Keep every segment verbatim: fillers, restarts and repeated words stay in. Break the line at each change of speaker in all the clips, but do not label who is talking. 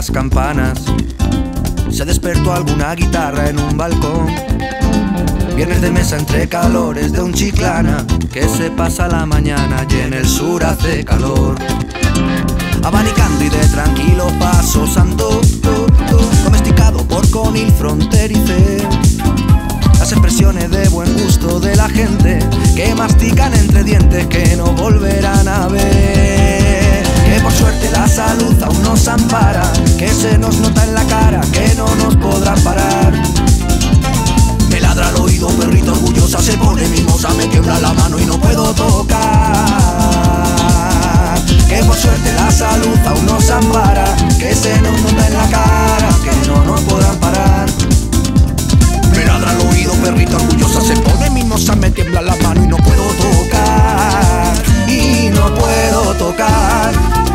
las campanas. Se despertó alguna guitarra en un balcón. Viernes de mesa entre calores de un Chiclana, que se pasa la mañana y en el sur hace calor. Abanicando y de tranquilo paso ando, domesticado por conil fronterice. Las expresiones de buen gusto de la gente que mastican entre dientes que no volverán a ver. Que por suerte la salud aún nos ampara, que se nos nota en la cara que no nos podrán parar. Me ladra al oído perrito orgullosa, se pone mimosa, me tiembla la mano y no puedo tocar. Que por suerte la salud aún nos ampara, que se nos nota en la cara que no nos podrán parar. Me ladra al oído perrito orgullosa, se pone mimosa, me tiembla la mano y no puedo tocar. Y no puedo tocar.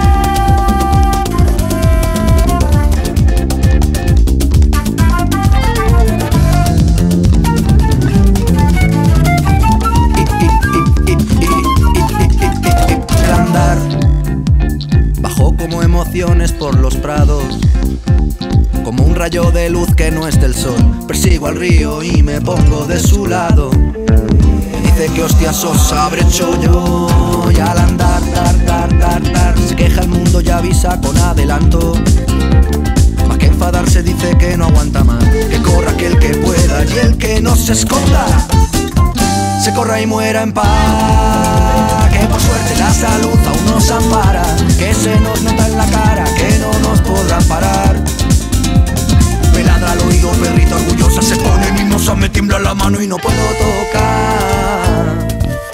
Andar bajo como emociones por los prados, como un rayo de luz que no es del sol. Persigo al río y me pongo de su lado. Dice que hostias os habré hecho yo. Y al andar, dar, dar, dar, dar, se queja el mundo y avisa con adelanto. Más que enfadarse dice que no aguanta más, que corra aquel que pueda y el que no se esconda se corra y muera en paz. Que por suerte la salud aún nos ampara, que se nos nota en la cara que no nos podrán parar. Me ladra al oído perrito orgullosa, se pone mimosa, me tiembla la mano y no puedo tocar.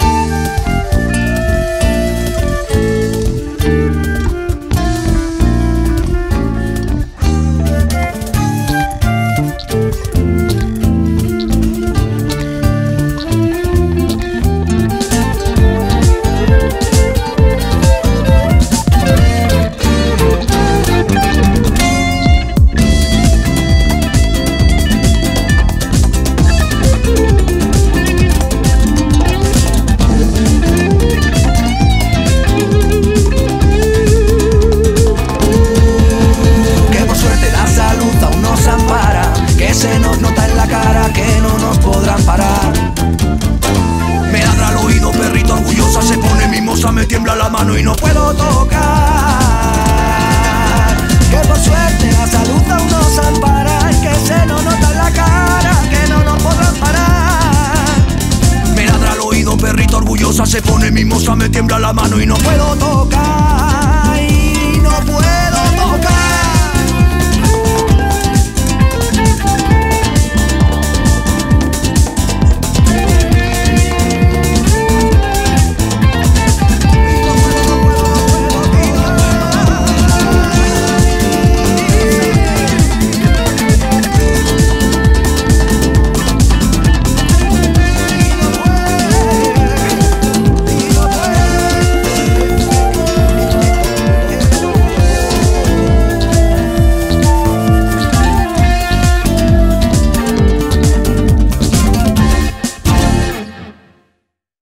Se nos nota en la cara que no nos podrán parar. Me ladra al oído perrito orgullosa, se pone mimosa, me tiembla la mano y no puedo tocar. Que por suerte la salud aún nos ampara, que se nos nota en la cara que no nos podrán parar. Me ladra al oído perrito orgullosa, se pone mimosa, me tiembla la mano y no puedo tocar.